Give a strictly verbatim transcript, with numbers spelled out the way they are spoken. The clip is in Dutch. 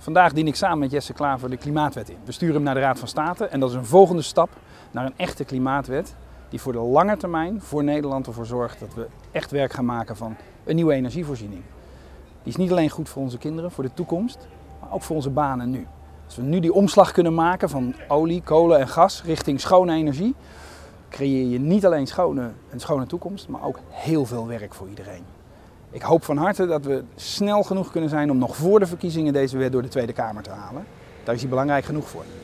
Vandaag dien ik samen met Jesse Klaver de Klimaatwet in. We sturen hem naar de Raad van State en dat is een volgende stap naar een echte klimaatwet die voor de lange termijn voor Nederland ervoor zorgt dat we echt werk gaan maken van een nieuwe energievoorziening. Die is niet alleen goed voor onze kinderen, voor de toekomst, maar ook voor onze banen nu. Als we nu die omslag kunnen maken van olie, kolen en gas richting schone energie, creëer je niet alleen schone, een schone toekomst, maar ook heel veel werk voor iedereen. Ik hoop van harte dat we snel genoeg kunnen zijn om nog voor de verkiezingen deze wet door de Tweede Kamer te halen. Daar is hij belangrijk genoeg voor.